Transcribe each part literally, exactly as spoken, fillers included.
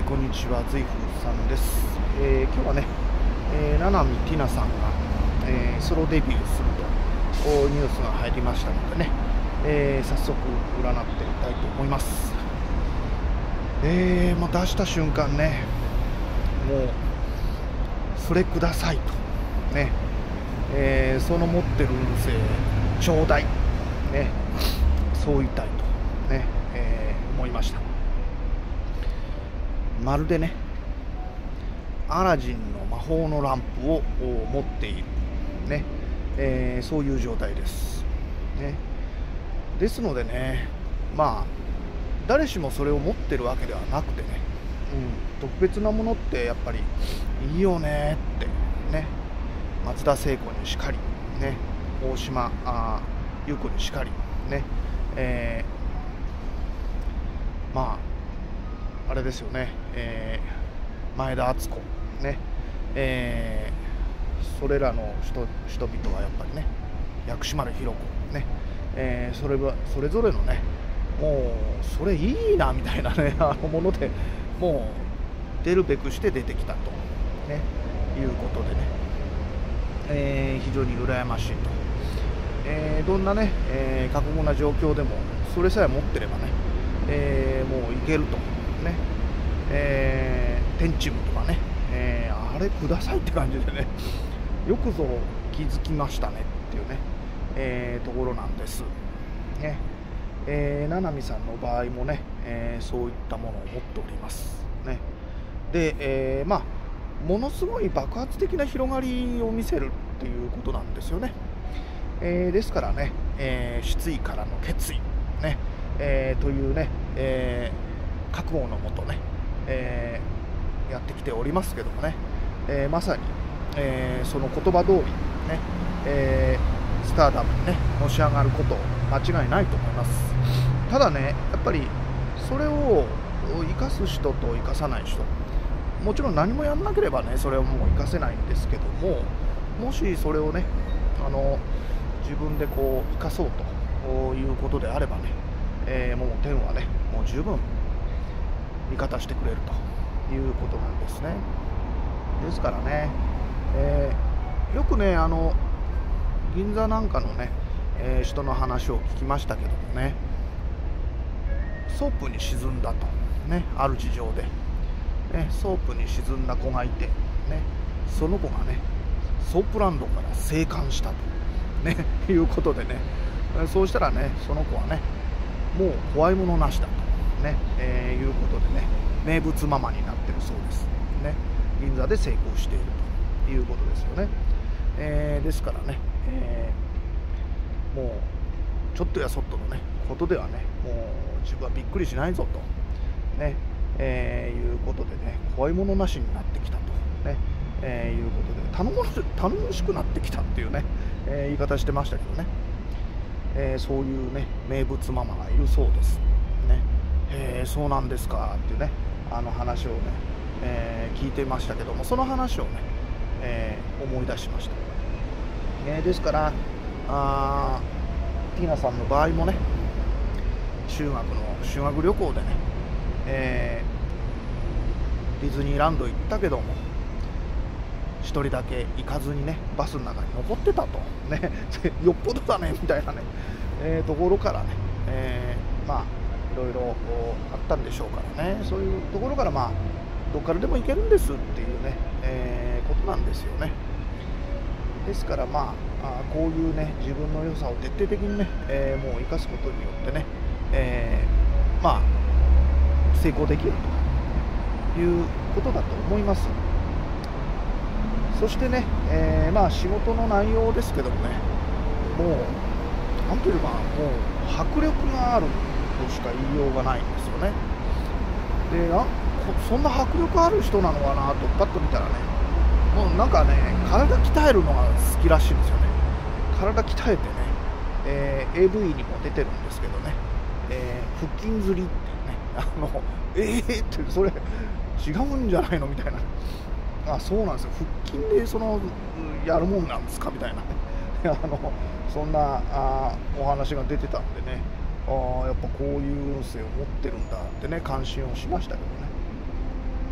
ー、こんにちは、ズイフさんです。えー、今日はね、えー、七海ティナさんが、えー、ソロデビューするとニュースが入りましたのでね、えー、早速占ってみたいと思います。えー、もう出した瞬間ね、もうそれくださいとね、えー、その持ってる運勢ちょうだいね、そう言いたいとね、えー、思いました。まるでね、アラジンの魔法のランプを持っているね、えー、そういう状態です、ね。ですのでね、まあ誰しもそれを持ってるわけではなくてね、うん、特別なものってやっぱりいいよねってね、松田聖子にしかりね、大島あ優子にしかりね、えー、まああれですよね、えー、前田敦子ね、えー、それらの 人, 人々はやっぱりね、薬師丸ひろ子ね、えー、それはそれぞれのね、もうそれいいなみたいなね、あのものでもう出るべくして出てきたと、ね、いうことでね、えー、非常に羨ましいと、えー、どんなね、えー、過酷な状況でもそれさえ持ってればね、えー、もういけるとね、えー、天チムとかね、えー、あれくださいって感じでね、よくぞ気づきましたねっていうね、えー、ところなんですね。えー、七海さんの場合もね、えー、そういったものを持っておりますね。で、えー、まあものすごい爆発的な広がりを見せるっていうことなんですよね。えー、ですからね、えー、失意からの決意ね、えー、というね、えー覚悟のもとね、えー、やってきておりますけどもね、えー、まさに、えー、その言葉通りね、えー、スターダムにねのし上がること間違いないと思います。ただね、やっぱりそれを生かす人と生かさない人、もちろん何もやんなければねそれはもう生かせないんですけども、もしそれをねあの自分でこう生かそうということであればね、えー、もう天はねもう十分味方してくれるということなんですね。ですからね、えー、よくねあの銀座なんかのね、えー、人の話を聞きましたけどもね、ソープに沈んだとね、ある事情で、ね、ソープに沈んだ子がいて、ね、その子がねソープランドから生還したと、ね、いうことでね、そうしたらねその子はねもう怖いものなしだとね、えー、いうことでね名物ママになってるそうですね。銀座で成功しているということですよね。えー、ですからね、えー、もうちょっとやそっとのねことではね、もう自分はびっくりしないぞとね、えー、いうことでね怖いものなしになってきたとね、えー、いうことで頼もし頼もしくなってきたっていうね、えー、言い方してましたけどね、えー、そういうね名物ママがいるそうですね。えー、そうなんですかっていうねあの話をね、えー、聞いてましたけども、その話をね、えー、思い出しました、えー、ですからあティーナさんの場合もね中学の修学旅行でね、えー、ディズニーランド行ったけども一人だけ行かずにねバスの中に残ってたとねよっぽどだねみたいなね、えー、ところからね、えー、まあいろいろあったんでしょうからね、そういうところからまあどっからでも行けるんですっていうね、えー、ことなんですよね。ですからまあこういうね自分の良さを徹底的にね、えー、もう生かすことによってね、えー、まあ成功できるということだと思います。そしてね、えー、まあ仕事の内容ですけどもね、もうなんというかもう迫力があるとしか言いようがないんですよね。でなそんな迫力ある人なのかなとパッと見たらね、もうなんかね体鍛えるのが好きらしいんですよね。体鍛えてね、えー、エーブイ にも出てるんですけどね、えー、腹筋釣りっていうね、あのえーってそれ違うんじゃないのみたいな、あそうなんですよ、腹筋でそのやるもんなんですかみたいなねあのそんなあお話が出てたんでね、あやっぱこういう運勢を持ってるんだってね感心をしましたけどね。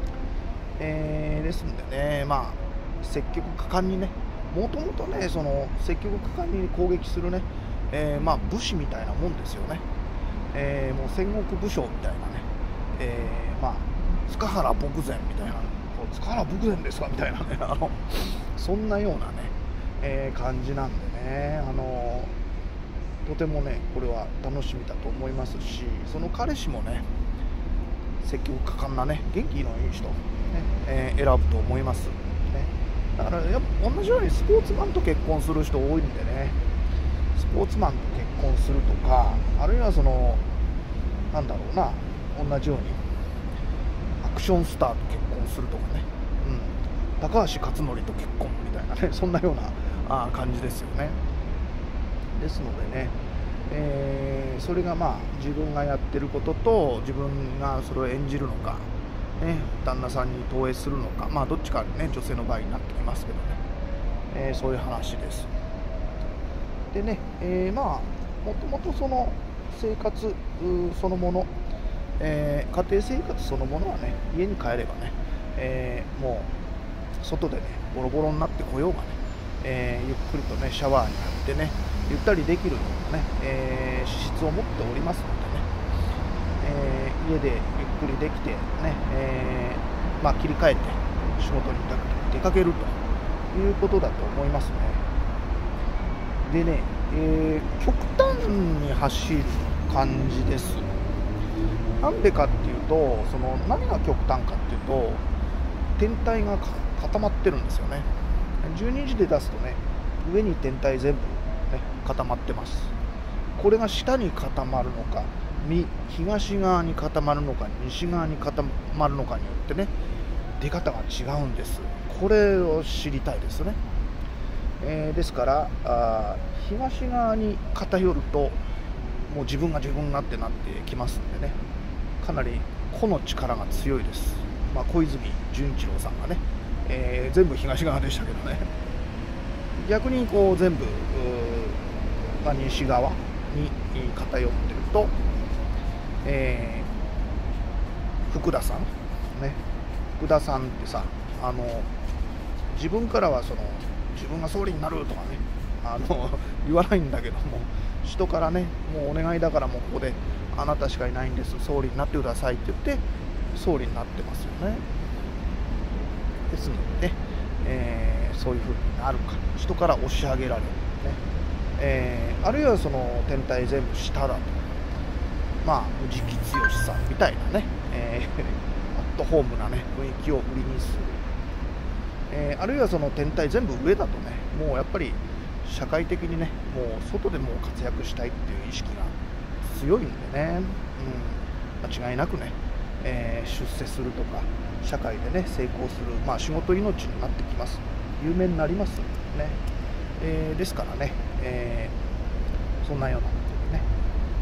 えー、ですんでね、まあ、積極果敢にね、もともとね、その積極果敢に攻撃するね、えーまあ、武士みたいなもんですよね。えーもう戦国武将みたいなね、えーまあ、塚原卜前みたいな、塚原卜前ですかみたいなね、あのそんなようなね、えー感じなんでね、あのとてもね、これは楽しみだと思いますし、その彼氏もね、積極果敢なね、元気のいい人、ねえー選ぶと思います、ね、だからやっぱ同じようにスポーツマンと結婚する人多いんでね、スポーツマンと結婚するとか、あるいはそのなんだろうな、同じようにアクションスターと結婚するとかね、うん、高橋克典と結婚みたいなね、そんなようなあ感じですよね。ですのでね、えーそれがまあ自分がやってることと自分がそれを演じるのか、ね、旦那さんに投影するのか、まあどっちかね、女性の場合になってきますけどね、えーそういう話です。でね、えーまあもともとその生活うそのもの、えー家庭生活そのものはね、家に帰ればね、えーもう外でねボロボロになってこようがね、えーゆっくりとねシャワーに入ってねゆったりできるようなね、えー資質を持っておりますのでね、えー家でゆっくりできてね、えーまあ、切り替えて仕事に出かけるということだと思いますね。でね、えー極端に走る感じです。なんでかっていうと、その何が極端かっていうと、天体がか固まってるんですよね。じゅうにじで出すとね、上に天体全部、ね、固まってます。これが下に固まるのか、み東側に固まるのか、西側に固まるのかによってね、出方が違うんです。これを知りたいですね。えーですからあ東側に偏るともう自分が自分がってなってきますんでね、かなり個の力が強いです。まあ、小泉純一郎さんがね、えー全部東側でしたけどね、逆にこう全部、まあ、西側に偏ってると、えー福田さんね、福田さんってさ、あの自分からはその自分が総理になるとかね、あの言わないんだけども、人からね、もうお願いだからもうここであなたしかいないんです、総理になってくださいって言って総理になってますよね。ですので、ねえーそういう風になるか、人から押し上げられる、ねえーあるいはその天体全部下だと、まあ藤木剛さんみたいなね、えーアットホームなね雰囲気を売りにする、えーあるいはその天体全部上だとね、もうやっぱり社会的にね、もう外でもう活躍したいっていう意識が強いんでね、うん、間違いなくね、えー出世するとか社会でね成功する、まあ、仕事命になってきます。有名になりますね、えーですからね、えーそんなようなことでね、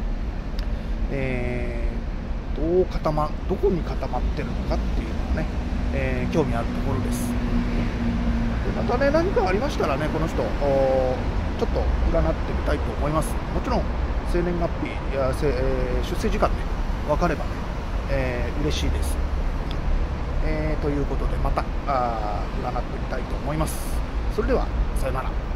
えーどう固まどこに固まってるのかっていうのはね、えー興味あるところです。でまたね、何かありましたらね、この人ちょっと占ってみたいと思います。もちろん生年月日や、えー出生時間ね分かればね、えー嬉しいです。えーということでまたあ占ってみたいと思います。それではさよなら。